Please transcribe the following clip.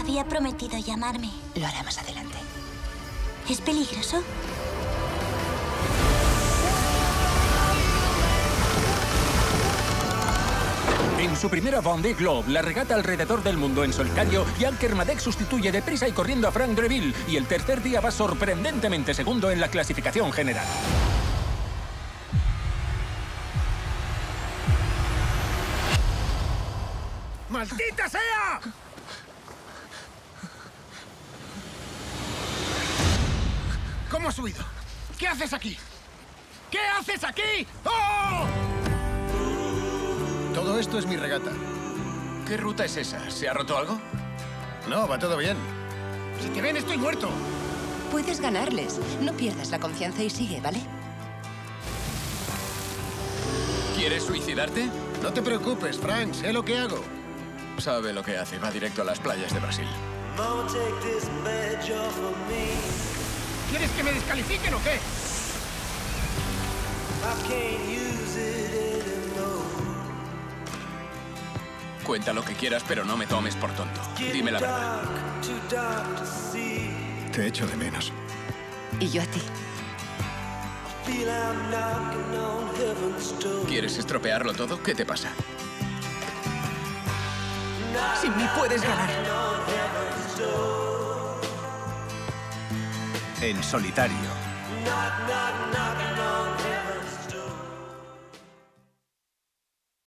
había prometido llamarme. Lo hará más adelante. ¿Es peligroso? En su primera Vendée Globe, la regata alrededor del mundo en solitario, Jan Kermadec sustituye deprisa y corriendo a Frank Dreville, y el tercer día va sorprendentemente segundo en la clasificación general. ¡Maldita sea! ¿Cómo has huido? ¿Qué haces aquí? ¿Qué haces aquí? ¡Oh! Todo esto es mi regata. ¿Qué ruta es esa? ¿Se ha roto algo? No, va todo bien. Si te ven, estoy muerto. Puedes ganarles. No pierdas la confianza y sigue, ¿vale? ¿Quieres suicidarte? No te preocupes, Frank. Sé lo que hago. Sabe lo que hace. Va directo a las playas de Brasil. ¿Quieres que me descalifiquen o qué? Cuenta lo que quieras, pero no me tomes por tonto. Dime la verdad. Te echo de menos. Y yo a ti. ¿Quieres estropearlo todo? ¿Qué te pasa? Sin mí puedes ganar. En solitario.